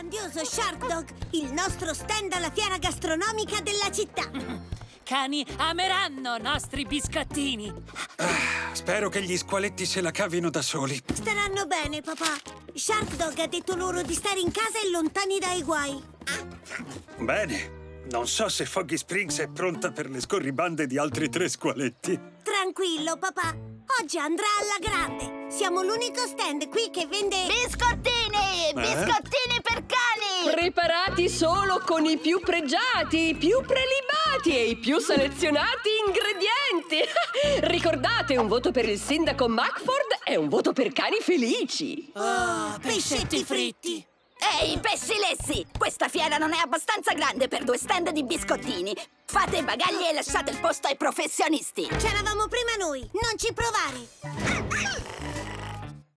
grandioso Shark Dog, il nostro stand alla fiera gastronomica della città. Cani ameranno nostri biscottini. Spero che gli squaletti se la cavino da soli. Staranno bene, papà. Shark Dog ha detto loro di stare in casa e lontani dai guai. Bene. Non so se Foggy Springs è pronta per le scorribande di altri 3 squaletti. Tranquillo, papà. Oggi andrà alla grande. Siamo l'unico stand qui che vende... Biscottini! Biscottini per cani! Preparati solo con i più pregiati, i più prelibati e i più selezionati ingredienti. Ricordate, un voto per il sindaco Mackford e un voto per cani felici. Oh, pescetti fritti. Ehi, pessilessi! Questa fiera non è abbastanza grande per 2 stand di biscottini. Fate i bagagli e lasciate il posto ai professionisti. C'eravamo prima noi, non ci provare.